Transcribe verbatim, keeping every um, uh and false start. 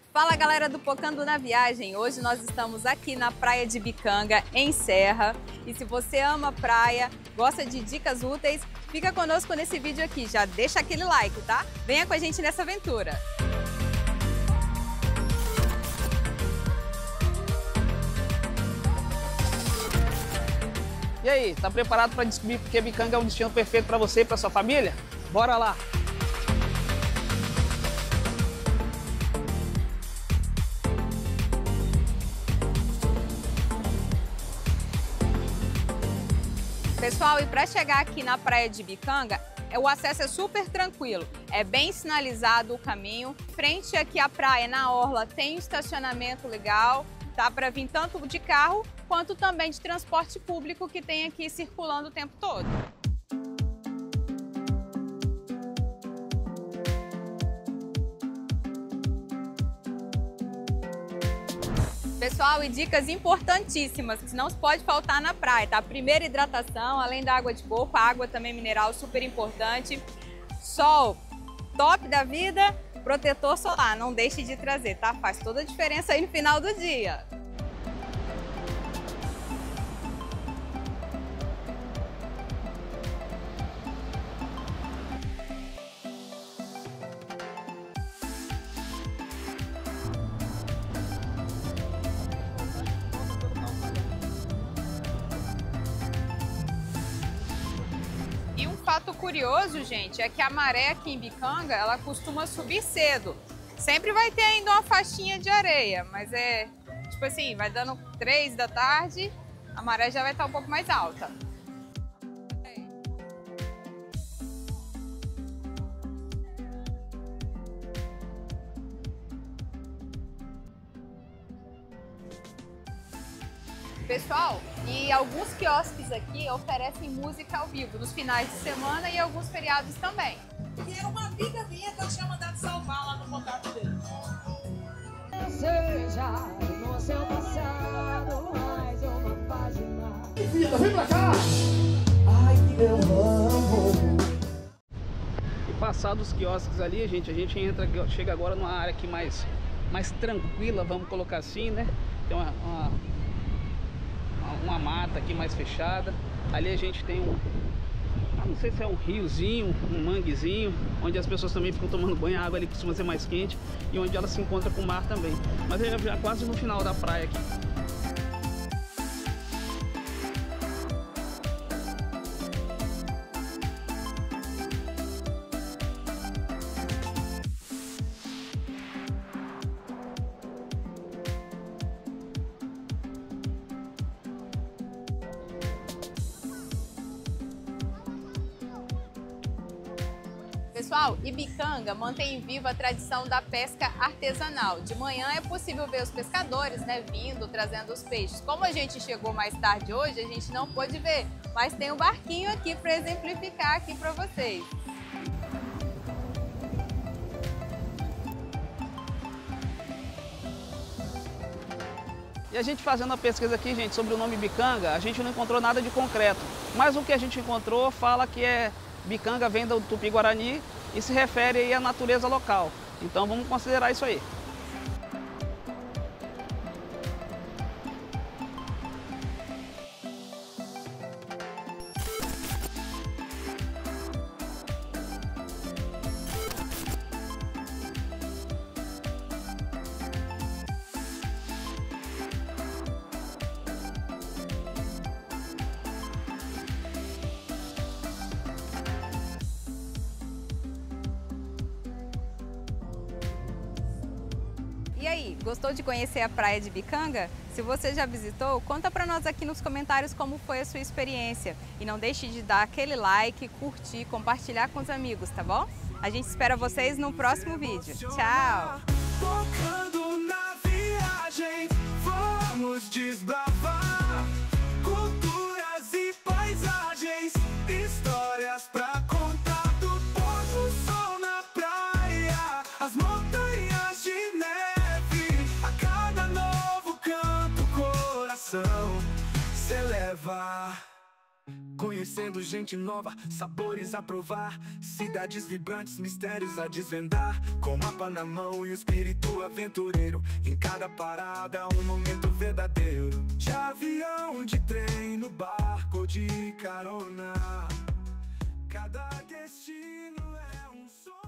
Fala galera do Pocando na Viagem, hoje nós estamos aqui na praia de Bicanga, em Serra. E se você ama praia, gosta de dicas úteis, fica conosco nesse vídeo aqui, já deixa aquele like, tá? Venha com a gente nessa aventura! E aí, tá preparado para descobrir porque Bicanga é um destino perfeito para você e para sua família? Bora lá! Pessoal, e para chegar aqui na praia de Bicanga, o acesso é super tranquilo, é bem sinalizado o caminho. Frente aqui à praia, na orla, tem um estacionamento legal, tá para vir tanto de carro quanto também de transporte público que tem aqui circulando o tempo todo. Pessoal, e dicas importantíssimas que não pode faltar na praia, tá? Primeira, hidratação, além da água de coco, a água também mineral, super importante. Sol, top da vida, protetor solar, não deixe de trazer, tá? Faz toda a diferença aí no final do dia. E um fato curioso, gente, é que a maré aqui em Bicanga, ela costuma subir cedo. Sempre vai ter ainda uma faixinha de areia, mas é tipo assim, vai dando três da tarde, a maré já vai estar um pouco mais alta. Pessoal, e alguns quiosques aqui oferecem música ao vivo nos finais de semana e alguns feriados também. E é uma amiga minha que eu tinha mandado salvar lá no contato dele. Seja no seu passado mais uma página. Vida, vem pra cá! Ai, que eu amo. E passados os quiosques ali, gente, a gente entra, chega agora numa área aqui mais, mais tranquila, vamos colocar assim, né? Tem uma, uma, uma mata aqui mais fechada. Ali a gente tem um, não sei se é um riozinho, um manguezinho, onde as pessoas também ficam tomando banho. A água ali costuma ser mais quente e onde ela se encontra com o mar também. Mas é já quase no final da praia aqui. Pessoal, e Bicanga mantém viva a tradição da pesca artesanal. De manhã é possível ver os pescadores, né, vindo, trazendo os peixes. Como a gente chegou mais tarde hoje, a gente não pôde ver, mas tem um barquinho aqui para exemplificar aqui para vocês. E a gente fazendo a pesquisa aqui, gente, sobre o nome Bicanga, a gente não encontrou nada de concreto. Mas o que a gente encontrou fala que é Bicanga vem do Tupi-Guarani e se refere aí à natureza local. Então vamos considerar isso aí. E aí, gostou de conhecer a praia de Bicanga? Se você já visitou, conta pra nós aqui nos comentários como foi a sua experiência. E não deixe de dar aquele like, curtir, compartilhar com os amigos, tá bom? A gente espera vocês no próximo vídeo. Tchau! Focando na viagem, vamos desbravar culturas e paisagens, histórias pra contar do pôr do sol na praia, as montanhas de neve, a cada novo canto o coração se eleva. Conhe conhecendo gente nova, sabores a provar, cidades vibrantes, mistérios a desvendar. Com o mapa na mão e o espírito aventureiro, em cada parada um momento verdadeiro. De avião, de trem, no barco, de carona, cada destino é um sonho.